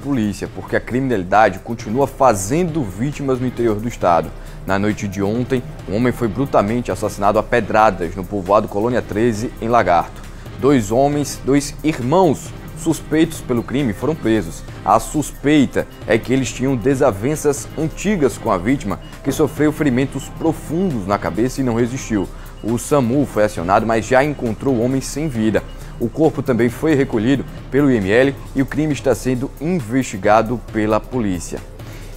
polícia, porque a criminalidade continua fazendo vítimas no interior do estado. Na noite de ontem, um homem foi brutalmente assassinado a pedradas no povoado Colônia 13, em Lagarto. Dois irmãos suspeitos pelo crime foram presos. A suspeita é que eles tinham desavenças antigas com a vítima, que sofreu ferimentos profundos na cabeça e não resistiu. O SAMU foi acionado, mas já encontrou o homem sem vida. O corpo também foi recolhido pelo IML e o crime está sendo investigado pela polícia.